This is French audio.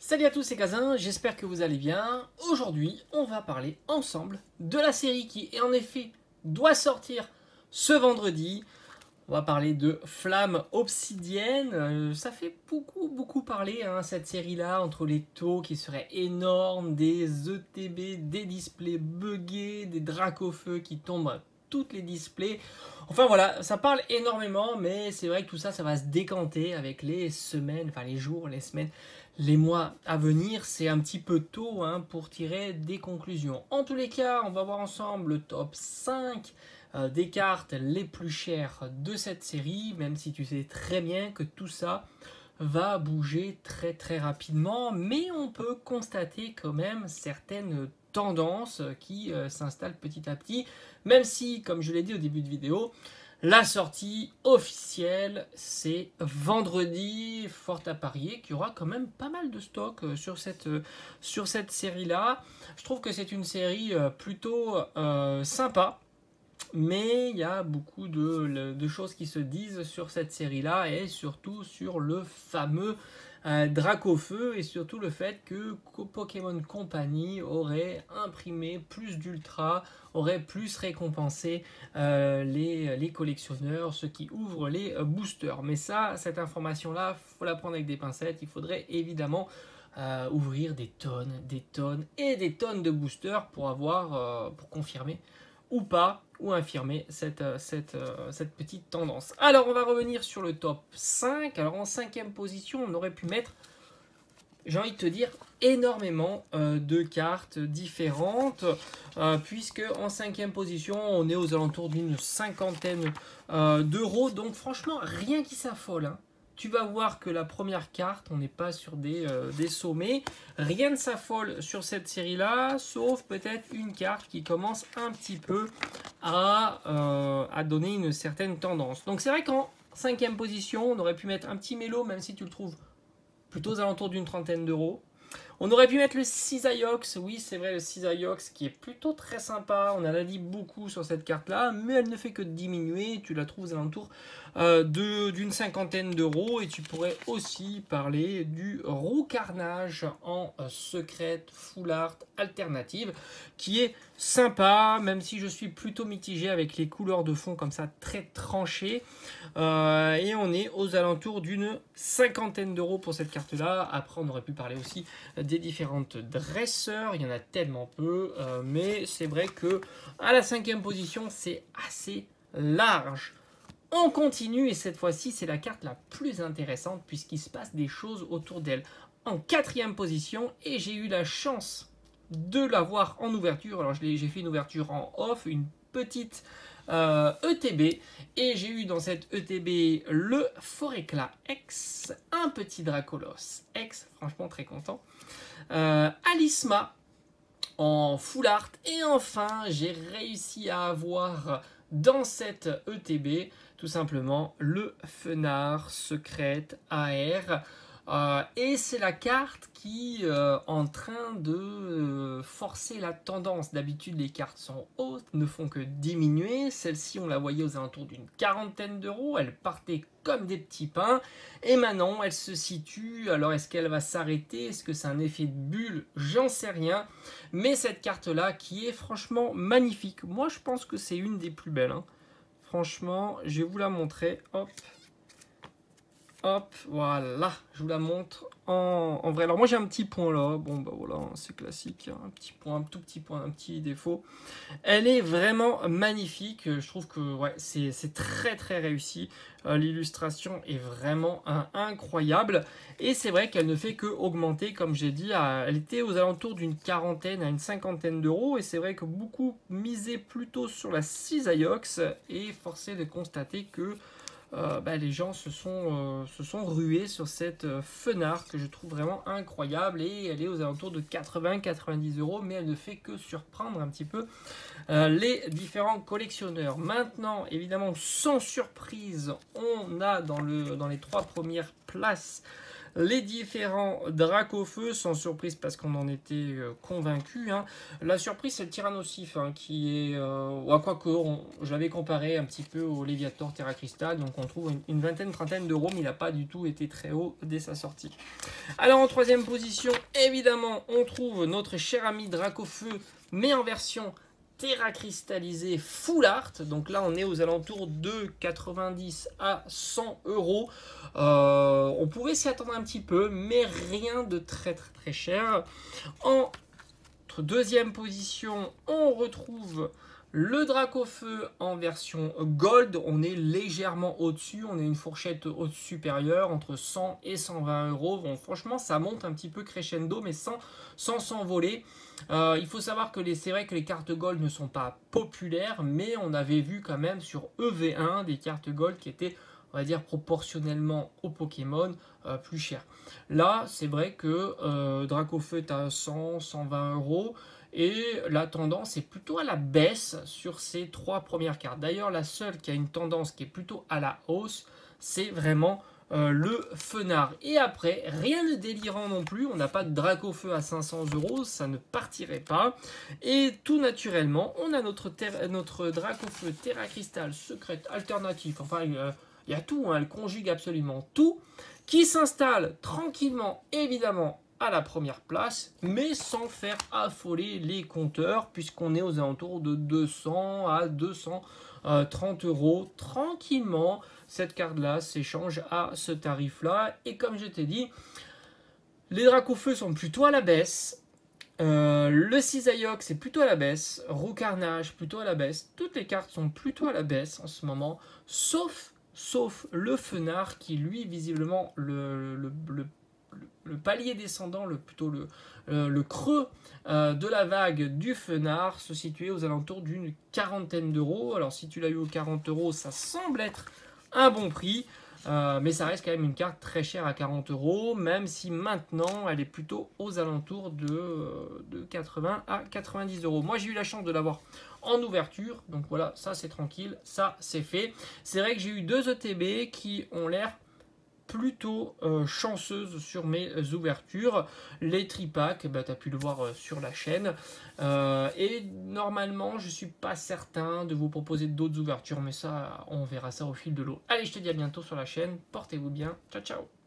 Salut à tous, c'est Kazin, j'espère que vous allez bien. Aujourd'hui, on va parler ensemble de la série qui, en effet, doit sortir ce vendredi. On va parler de Flamme Obsidienne. Ça fait beaucoup parler, hein, cette série-là, entre les taux qui seraient énormes, des ETB, des displays buggés, des Dracofeu qui tombent à toutes les displays. Enfin voilà, ça parle énormément, mais c'est vrai que tout ça, ça va se décanter avec les semaines, enfin les jours, les semaines, les mois à venir. C'est un petit peu tôt, hein, pour tirer des conclusions. En tous les cas, on va voir ensemble le top 5 des cartes les plus chères de cette série, même si tu sais très bien que tout ça va bouger très rapidement, mais on peut constater quand même certaines tendances qui s'installent petit à petit, même si, comme je l'ai dit au début de vidéo, la sortie officielle, c'est vendredi, fort à parier qu'il y aura quand même pas mal de stock sur cette série-là. Je trouve que c'est une série plutôt sympa, mais il y a beaucoup de choses qui se disent sur cette série-là et surtout sur le fameux Dracofeu et surtout le fait que Pokémon Company aurait imprimé plus d'ultra, aurait plus récompensé les collectionneurs, ceux qui ouvrent les boosters. Mais ça, cette information-là, il faut la prendre avec des pincettes. Il faudrait évidemment ouvrir des tonnes et des tonnes de boosters pour confirmer ou pas, ou infirmer cette petite tendance. Alors, on va revenir sur le top 5. Alors, en 5e position, on aurait pu mettre, j'ai envie de te dire, énormément de cartes différentes, puisque en 5e position, on est aux alentours d'une cinquantaine d'euros. Donc, franchement, rien qui s'affole, hein. Tu vas voir que la première carte, on n'est pas sur des sommets. Rien ne s'affole sur cette série-là, sauf peut-être une carte qui commence un petit peu à donner une certaine tendance. Donc c'est vrai qu'en 5e position, on aurait pu mettre un petit mélo, même si tu le trouves plutôt aux alentours d'une trentaine d'euros. On aurait pu mettre le Cisaiox, oui c'est vrai, le Cisaiox qui est plutôt très sympa, on en a dit beaucoup sur cette carte là, mais elle ne fait que diminuer, tu la trouves aux alentours d'une cinquantaine d'euros. Et tu pourrais aussi parler du Roucarnage en secrète full art alternative, qui est sympa, même si je suis plutôt mitigé avec les couleurs de fond comme ça très tranchées. Et on est aux alentours d'une cinquantaine d'euros pour cette carte là. Après on aurait pu parler aussi des différentes dresseurs, il y en a tellement peu, mais c'est vrai que à la 5e position c'est assez large. On continue et cette fois-ci c'est la carte la plus intéressante puisqu'il se passe des choses autour d'elle. En 4e position, et j'ai eu la chance de l'avoir en ouverture, alors j'ai fait une ouverture en off, une petite ETB, et j'ai eu dans cette ETB le Foréclat X, un petit Dracolos X, franchement très content, Alisma en full art, et enfin j'ai réussi à avoir dans cette ETB tout simplement le Fenard Secrète AR. Et c'est la carte qui est en train de forcer la tendance. D'habitude, les cartes sont hautes, ne font que diminuer. Celle-ci, on la voyait aux alentours d'une quarantaine d'euros. Elle partait comme des petits pains. Et maintenant, elle se situe. Alors, est-ce qu'elle va s'arrêter? Est-ce que c'est un effet de bulle? J'en sais rien. Mais cette carte-là, qui est franchement magnifique. Moi, je pense que c'est une des plus belles, hein. Franchement, je vais vous la montrer. Hop. Hop, voilà, je vous la montre en vrai. Alors moi j'ai un petit point là, bon bah voilà, c'est classique, un petit point, un tout petit point, un petit défaut. Elle est vraiment magnifique, je trouve que ouais, c'est très réussi. L'illustration est vraiment incroyable. Et c'est vrai qu'elle ne fait que augmenter, comme j'ai dit, elle était aux alentours d'une quarantaine à une cinquantaine d'euros. Et c'est vrai que beaucoup misaient plutôt sur la Cisaiox et forcé de constater que les gens se sont rués sur cette Fenard que je trouve vraiment incroyable, et elle est aux alentours de 80-90 euros, mais elle ne fait que surprendre un petit peu les différents collectionneurs. Maintenant, évidemment, sans surprise, on a dans les 3 premières places les différents Dracofeu, sans surprise parce qu'on en était convaincu. Hein. La surprise, c'est le Tyrannosif, hein, qui est... quoique, je l'avais comparé un petit peu au Léviator Terra Crystal, donc on trouve une vingtaine, trentaine d'euros, mais il n'a pas du tout été très haut dès sa sortie. Alors en troisième position, évidemment, on trouve notre cher ami Dracofeu, mais en version Terra cristallisée full art. Donc là, on est aux alentours de 90 à 100 euros. On pouvait s'y attendre un petit peu, mais rien de très cher. En deuxième position, on retrouve le Dracofeu en version Gold. On est légèrement au-dessus, on est une fourchette supérieure, entre 100 et 120 euros. Bon, franchement, ça monte un petit peu crescendo, mais sans s'envoler. Il faut savoir que c'est vrai que les cartes Gold ne sont pas populaires, mais on avait vu quand même sur EV1 des cartes Gold qui étaient, on va dire, proportionnellement aux Pokémon plus chères. Là, c'est vrai que Dracofeu est à 100, 120 euros. Et la tendance est plutôt à la baisse sur ces trois premières cartes. D'ailleurs, la seule qui a une tendance qui est plutôt à la hausse, c'est vraiment le Fenard. Et après, rien de délirant non plus. On n'a pas de Dracofeu à 500 euros, ça ne partirait pas. Et tout naturellement, on a notre Dracofeu Terra Crystal Secret Alternatif. Enfin, il y a tout, hein, elle conjugue absolument tout. Qui s'installe tranquillement, évidemment, à la première place, mais sans faire affoler les compteurs, puisqu'on est aux alentours de 200 à 230 euros. Tranquillement, cette carte-là s'échange à ce tarif-là. Et comme je t'ai dit, les Dracofeu sont plutôt à la baisse. Le Cisaillok, c'est plutôt à la baisse. Roucarnage, plutôt à la baisse. Toutes les cartes sont plutôt à la baisse en ce moment, sauf le Fenard, qui lui, visiblement, le palier descendant, plutôt le creux de la vague du Fenard se situait aux alentours d'une quarantaine d'euros. Alors si tu l'as eu aux 40 euros, ça semble être un bon prix, mais ça reste quand même une carte très chère à 40 euros, même si maintenant elle est plutôt aux alentours de 80 à 90 euros. Moi j'ai eu la chance de l'avoir en ouverture, donc voilà, ça c'est tranquille, ça c'est fait. C'est vrai que j'ai eu deux ETB qui ont l'air plutôt chanceuse sur mes ouvertures. Les tripacks, bah, tu as pu le voir sur la chaîne. Et normalement, je suis pas certain de vous proposer d'autres ouvertures, mais ça, on verra ça au fil de l'eau. Allez, je te dis à bientôt sur la chaîne. Portez-vous bien. Ciao, ciao.